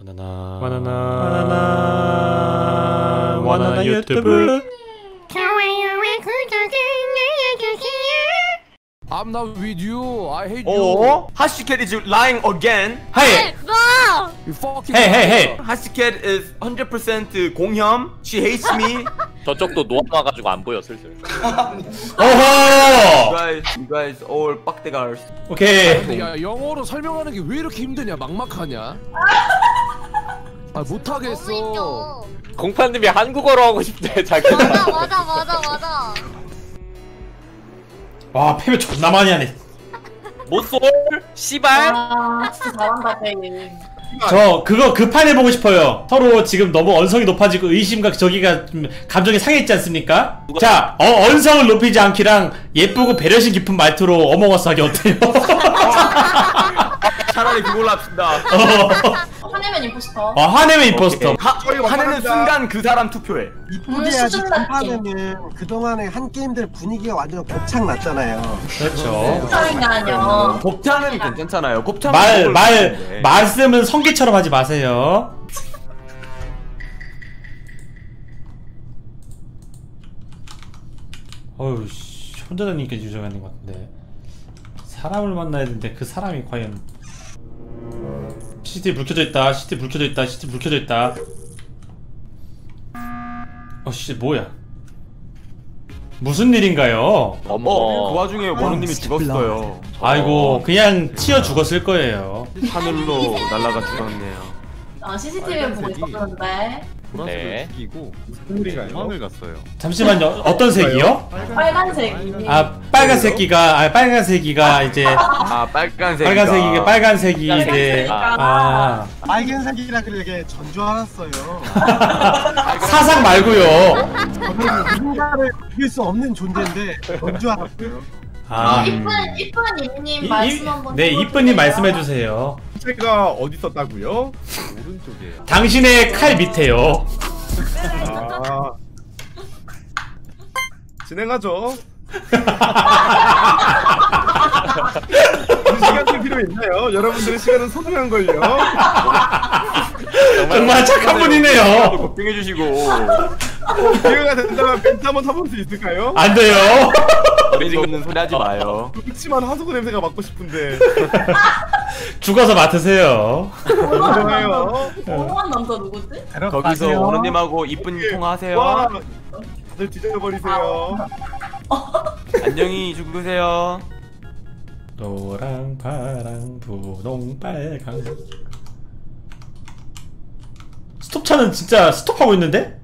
바나나 유튜브. 좋아요와 구독을 눌러주세요. I'm not with you. I hate you. Oh, Hashicat is lying again. Hey, No! You fucking. hey. Hashicat is 100% 공혐. She hates me. 저쪽도 노아가지고 안 보여 슬슬. 오호. You guys all 빡대가rs. 오케이. 근데 야 영어로 설명하는 게 왜 이렇게 힘드냐? 막막하냐? 아 못하겠어. 너무 힘들어. 공파님이 한국어로 하고 싶대 자기가. 맞아. 와, 패배 존나 많이 하네. 못쏠 씨발. 아, 진짜 잘한다, 베이. 저 그거 그 판 해보고 싶어요. 서로 지금 너무 언성이 높아지고 의심과 저기가 좀 감정이 상했지 않습니까? 자, 언성을 높이지 않기랑 예쁘고 배려심 깊은 말투로 어몽어스 하기 어때요? 차라리 그걸로 합시다. 화내면 임포스터. 화내면 임포스터. 화내는 순간 그 사람 투표해. 오늘 이쁘게야지 수준 낮게. 전판에는 그동안에 한 게임들 분위기가 완전 곱창 났잖아요. 그렇죠. 짜증나요. 곱창은 괜찮잖아요. 곱창은 말씀은 성기처럼 하지 마세요. 어휴, 씨, 혼자 다니니까 유정하는 것 같은데. 사람을 만나야 되는데 그 사람이 과연. CCTV 불 켜져 있다. CCTV 불 켜져 있다. 씨, 뭐야? 무슨 일인가요? 그 와중에 원우님이 죽었어요. 아이고, 그냥 치여 죽었을 거예요. 하늘로 날아가 죽었네요. CCTV를 보고 있었는데. 네. 도망을 갔어요. 잠시만요. 어떤 색이요? 빨간색이. 빨간색이가 이제 빨간색이 이제 빨간색이라 그러게 전주 알았어요. 사상 말고요. 저는 누군가를 이길 수 없는 존재인데 전주 알았어요. 이쁜 이님 말씀 한번. 네, 이쁜님 말씀해 주세요. 제가 어디 있었다고요? 오른쪽에. 당신의 칼 밑에요. 아. 진행하죠. 시간이 필요 있나요? 여러분들의 시간은 소중한 걸요. 정말 착한 분이네요. 걱정해 주시고. 기회가 된다면 멘트 한번 타볼 수 있을까요? 안 돼요. 어린이 없는 소리 하지 마요. 그렇지만 하수구 냄새가 맡고 싶은데. 죽어서 맡으세요. 좋아요. 고마운 남자 누구지? 거기서 원우님하고 이쁜 통화하세요. 와, 다들 뒤져버리세요. 안녕히 죽으세요. 노랑 파랑 분홍 빨강. 스톱차는 진짜 스톱하고 있는데?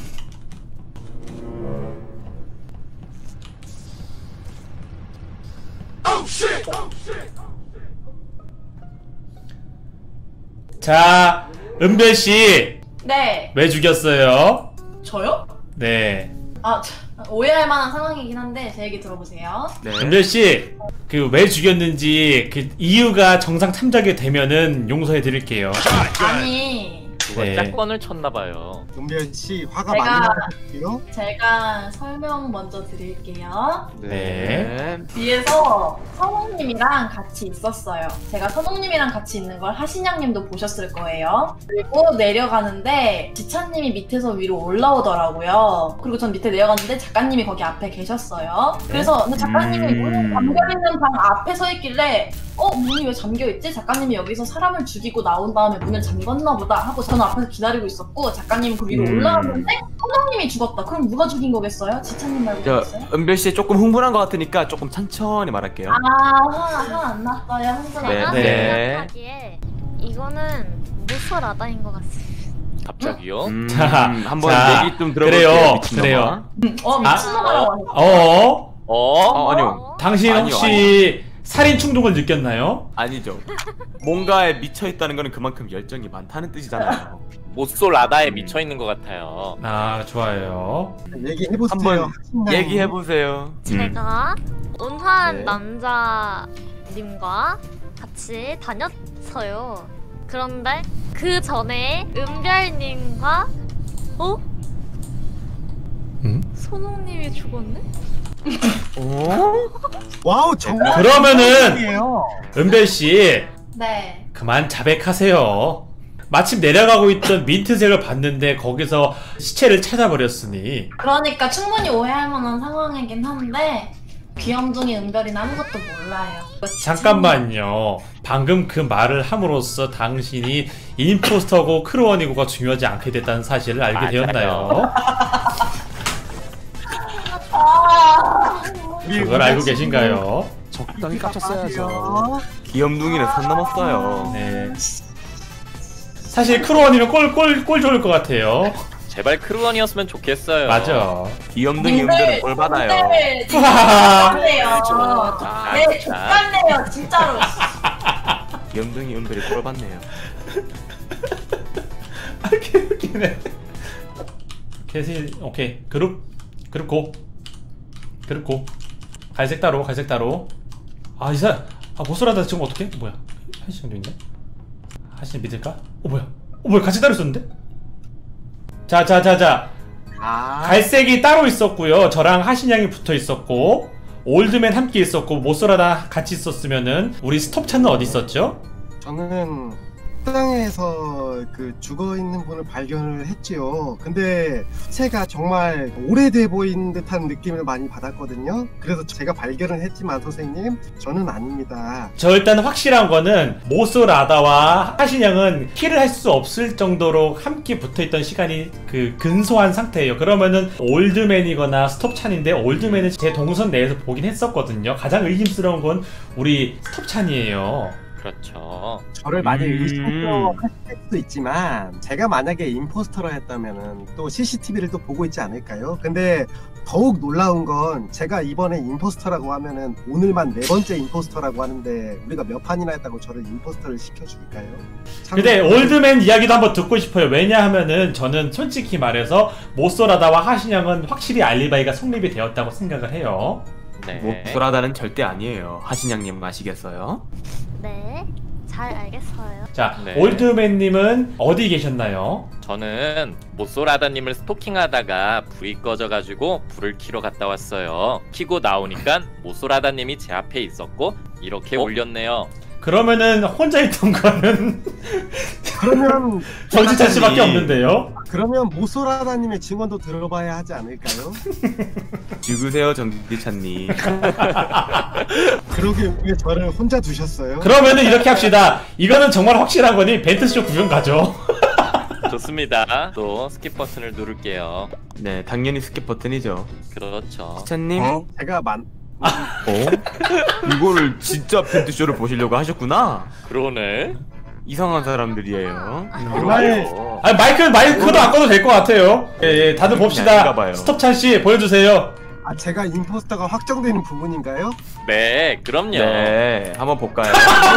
자, 은별씨. 네. 왜 죽였어요? 저요? 네. 오해할 만한 상황이긴 한데 제 얘기 들어보세요. 네. 은별씨, 그 왜 죽였는지 그 이유가 정상 참작이 되면은 용서해 드릴게요. 아니, 누가 네. 짝건을 쳤나봐요. 은별 씨 화가 제가- 많이 나셨고요. 제가 설명 먼저 드릴게요. 네. 뒤에서 선홍님이랑 같이 있었어요. 제가 선홍님이랑 같이 있는 걸 하신양님도 보셨을 거예요. 그리고 내려가는데 지찬님이 밑에서 위로 올라오더라고요. 그리고 전 밑에 내려갔는데 작가님이 거기 앞에 계셨어요. 그래서 근데 작가님이 문이 잠겨있는 방 앞에 서 있길래 문이 왜 잠겨있지? 작가님이 여기서 사람을 죽이고 나온 다음에 문을 잠궜나 보다 하고 저는 앞에서 기다리고 있었고 작가님은 그 위로 올라왔는데 선홍님이 죽었다. 그럼 누가 죽인 거겠어요? 지찬님 말고 죽였어요? 은별씨 조금 흥분한 것 같으니까 조금 천천히 말할게요. 화 안 났어요. 네. 네. 하기에 이거는 무설하다인 것 같습니다. 갑자기요? 자, 한번 자, 얘기 좀 들어볼게요. 그래요. 미친놈이라고 하셨어. 아니요. 당신 아니요, 혹시 살인 충동을 느꼈나요? 아니죠. 뭔가에 미쳐있다는 거는 그만큼 열정이 많다는 뜻이잖아요. 못쏠 라다에 미쳐있는 것 같아요. 좋아요. 얘기해보세요. 한번 얘기해보세요. 제가 온화한 네. 남자님과 같이 다녔어요. 그런데 그 전에 은별님과 손흥님이 죽었네? 와우 정말. 그러면은 은별씨 네. 그만 자백하세요. 마침 내려가고 있던 민트색을 봤는데 거기서 시체를 찾아버렸으니 그러니까 충분히 오해할 만한 상황이긴 한데 귀염둥이 은별이는 아무것도 몰라요. 잠깐만요. 방금 그 말을 함으로써 당신이 임포스터고 크루원이고가 중요하지 않게 됐다는 사실을 알게 맞아요. 되었나요? 우리 그걸 알고 계신가요? 적당히 깝쳤어야죠. 귀염둥이는 선 넘었어요. 네. 사실 크루원이면 꼴 좋을 것 같아요. 제발 크루원이었으면 좋겠어요. 맞아. 귀염둥이 은별은 꼴 받아요. 족같네요. 아, 네, 진짜. 족같네요, 진짜로. 귀염둥이 은별이 꼴 받네요. 아, 개웃기네. 오케이. 그룹 고. 갈색 따로. 아, 보스라다 지금 어떡해? 뭐야? 한시 정도 있네? 한시 믿을까? 뭐야, 같이 따로 있었는데? 자. 갈색이 따로 있었고요. 저랑 하신양이 붙어 있었고, 올드맨 함께 있었고, 모쏘라다 같이 있었으면은, 우리 스톱차는 어디 있었죠? 저는 땅에서 그 죽어있는 분을 발견을 했지요. 근데 새가 정말 오래돼 보이는 듯한 느낌을 많이 받았거든요. 그래서 제가 발견을 했지만 선생님, 저는 아닙니다. 저 일단 확실한 거는 모쏘라다와 하신양은 킬을 할 수 없을 정도로 함께 붙어있던 시간이 그 근소한 상태예요. 그러면은 올드맨이거나 스톱찬인데, 올드맨은 제 동선 내에서 보긴 했었거든요. 가장 의심스러운 건 우리 스톱찬이에요. 그렇죠. 저를 많이 의심하실 수도 있지만 제가 만약에 임포스터라 했다면은 또 CCTV를 또 보고 있지 않을까요? 근데 더욱 놀라운 건 제가 이번에 임포스터라고 하면은 오늘만 4번째 임포스터라고 하는데 우리가 몇 판이나 했다고 저를 임포스터를 시켜줄까요? 근데 올드맨 이야기도 한번 듣고 싶어요. 왜냐하면은 저는 솔직히 말해서 모쏘라다와 하신양은 확실히 알리바이가 성립이 되었다고 생각을 해요. 네. 모쏘라다는 절대 아니에요. 하신양님 아시겠어요? 네, 잘 알겠어요. 자, 네. 올드맨님은 어디 계셨나요? 저는 모쏘라다님을 스토킹하다가 불이 꺼져가지고 불을 켜러 갔다 왔어요. 켜고 나오니까 모쏘라다님이 제 앞에 있었고 이렇게 올렸네요. 그러면은 혼자 있던 거는 그러면 정지찬 씨밖에 없는데요? 그러면 모소라다님의 증언도 들어봐야 하지 않을까요? 죽으세요 정기찬님. 그러게 왜 저를 혼자 두셨어요? 그러면은 이렇게 합시다. 이거는 정말 확실한 거니 벤트쇼 구경 가죠. 좋습니다. 또 스킵 버튼을 누를게요. 네, 당연히 스킵 버튼이죠. 그렇죠. 기찬님. 제가 이거를 진짜 펜트쇼를 보시려고 하셨구나. 그러네. 이상한 사람들이에요. 정말 아니 마이크도 안 꺼도 될 것 같아요. 예, 다들 봅시다. 아닌가 봐요. 스톱찬 씨 보여주세요. 제가 임포스터가 확정되는 부분인가요? 네, 그럼요. 네, 한번 볼까요?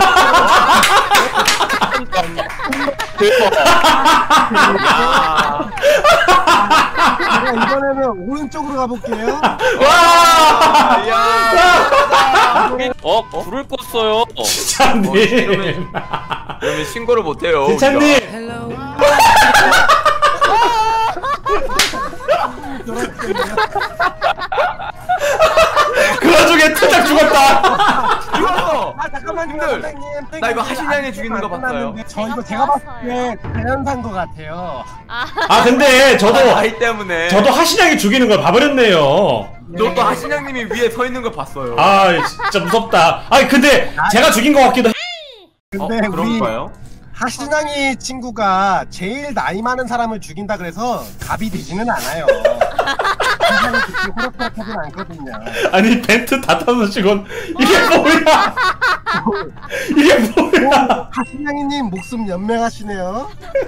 제가 이번에는 오른쪽으로 가볼게요. 불을 껐어요. 기찬님. 그러면 신고를 못해요. 기찬님. 그 와중에 투작 죽었다. 죽었어. 잠깐만요, 님들. 선생님. 나 이거 하신양이 죽이는 거 봤어요. 저 이거 제가 봤을 때 대현산 것 같아요. 아 근데 나이 때문에. 저도 하신양이 죽이는 걸 봐버렸네요. 저도 하신양님이 위에 서 있는 걸 봤어요. 아 진짜 무섭다. 아니 근데 제가 죽인 것 같기도 해. 근데 우리 그런가요? 하신양이 친구가 제일 나이 많은 사람을 죽인다 그래서 갑이 되지는 않아요. 세상이 그렇게 호락호락하진 않거든요. 아니 벤트 다 타서시곤 이게 뭐야? 이게 뭐야? 하신양이님 목숨 연명하시네요.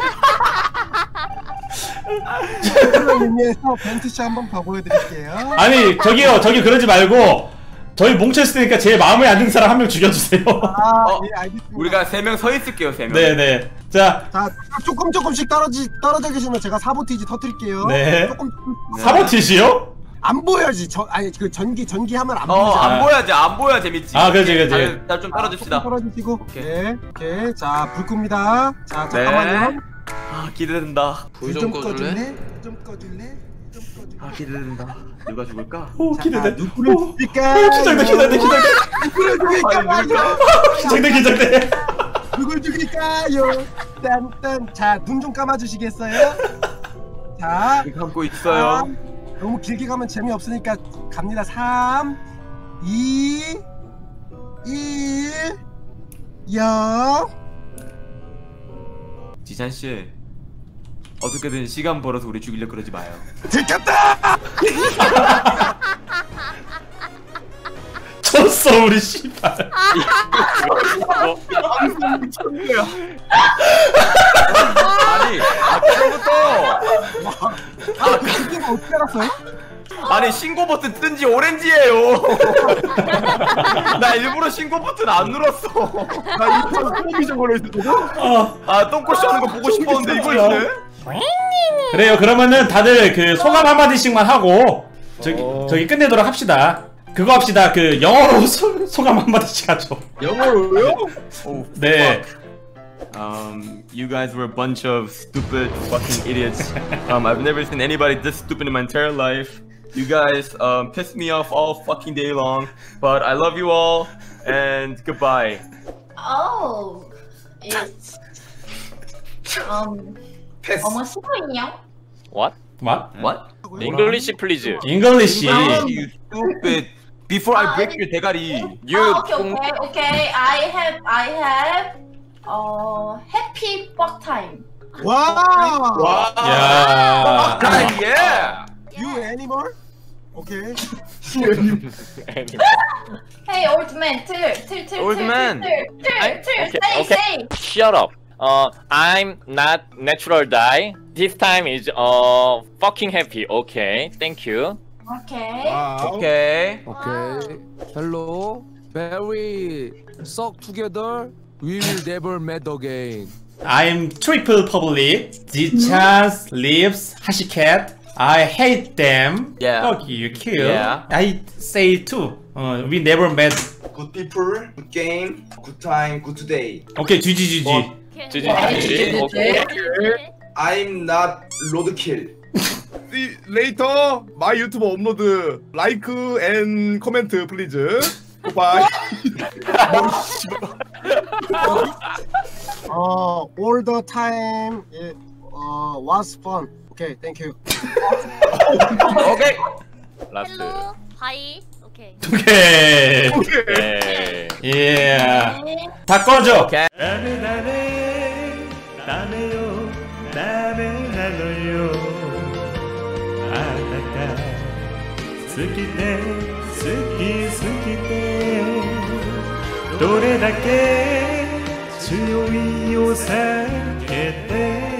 그런 의미에서 벤트쇼 한번 더 보여드릴게요. 아니 저기 그러지 말고 저희 뭉쳐있으니까 제일 마음에 안 드는 사람 한 명 죽여주세요. 예, 알겠습니다. 우리가 3명 서 있을게요, 3명. 네네. 자 조금씩 떨어져 계시면 제가 사보티지 터뜨릴게요. 네. 조금 사보티시요? 안 보여야지. 아니 그 전기 하면 안 보이지. 안 보여야지, 안 보여야 재밌지. 아, 그렇지. 다들 좀 떨어집시다. 떨어지시고. 오케이. 네. 오케이. 자, 불 끕니다. 자, 잠깐만요. 아, 기대된다. 불 좀 꺼줄래? 좀 꺼줄래? 아, 기대된다. 누가 죽을까? 오 기대돼. 누구를 오, 죽일까? 기대돼. 누구를 죽일까? 기대돼. 누굴 죽일까요? 딴딴. 자, 눈 좀 감아주시겠어요? 자, 감고 있어요. 3, 너무 길게 가면 재미없으니까 갑니다. 3, 2, 1, 0. 지찬 씨, 어떻게든 시간 벌어서 우리 죽이려 그러지 마요. 들켰다! 졌어 우리 씨발. 아니, 아까부터 그게 어떻게 알았어요? 아니 신고 버튼 뜬 지 오렌지예요. 나 일부러 신고 버튼 안 눌렀어. 나 이거 프로비전 걸려 있었거든. 아 똥꼬시 하는 거 보고 싶었는데 이거 있네. 그래요. 그러면은 다들 그 소감 한마디씩만 하고 저기 끝내도록 합시다. 그거 합시다. 그 영어로 소감 한마디씩 하죠. 영어로요? 네. You guys were a bunch of stupid fucking idiots. I've never seen anybody this stupid in my entire life. You guys pissed me off all fucking day long. But I love you all and goodbye. Oh, it's 어머 싫어요? What? What? What? English please. English. You stupid. Before I break your 대가리. You Okay. I have happy fuck time. 와! 야. Yeah. You animal? 오케이. Hey old man, 틀. Old man. Say. Shut up. I'm not natural die. This time is fucking happy. Okay, thank you. Okay. Okay. 오케이. Hello. Very suck together. We will never meet again. I'm triple public. Zichans, lips, hashicat. I hate them. Yeah. Fuck you, kill. Yeah. I say too. We never met. Good people, good game, good time, good today. 오케이, GG. GG. 오케이. I'm not roadkill. See later. My YouTube upload. Like and comment please. Bye. All the time it was fun. Okay, thank you. Okay. 라스트. 헬로 바이 오케이 오케이. 네. 예. 다 꺼져. Okay. どれだけ強いを避けて